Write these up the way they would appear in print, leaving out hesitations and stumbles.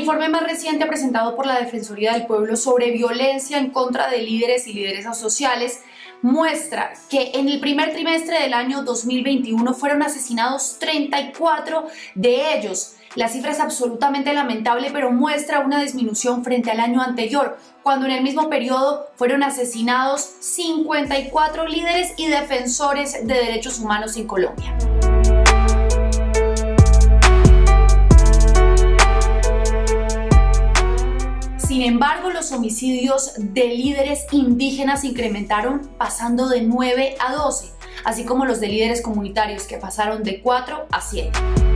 informe más reciente presentado por la Defensoría del Pueblo sobre violencia en contra de líderes y lideresas sociales muestra que en el primer trimestre del año 2021 fueron asesinados 34 de ellos. La cifra es absolutamente lamentable, pero muestra una disminución frente al año anterior, cuando en el mismo periodo fueron asesinados 54 líderes y defensores de derechos humanos en Colombia. Sin embargo, los homicidios de líderes indígenas incrementaron pasando de 9 a 12, así como los de líderes comunitarios que pasaron de 4 a 7.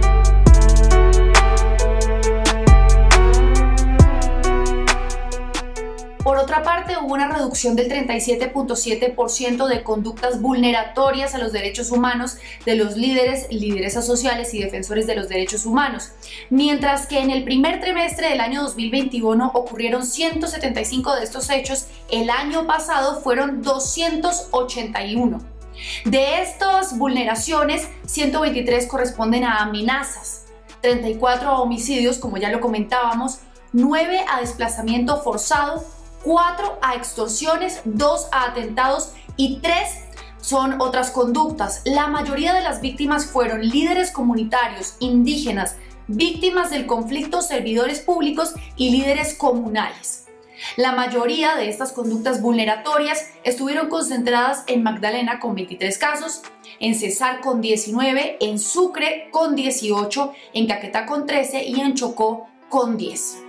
Por otra parte, hubo una reducción del 37.7% de conductas vulneratorias a los derechos humanos de los líderes, lideresas sociales y defensores de los derechos humanos, mientras que en el primer trimestre del año 2021 ocurrieron 175 de estos hechos, el año pasado fueron 281. De estas vulneraciones, 123 corresponden a amenazas, 34 a homicidios, como ya lo comentábamos, 9 a desplazamiento forzado, 4 a extorsiones, 2 a atentados y 3 son otras conductas. La mayoría de las víctimas fueron líderes comunitarios, indígenas, víctimas del conflicto, servidores públicos y líderes comunales. La mayoría de estas conductas vulneratorias estuvieron concentradas en Magdalena con 23 casos, en Cesar con 19, en Sucre con 18, en Caquetá con 13 y en Chocó con 10.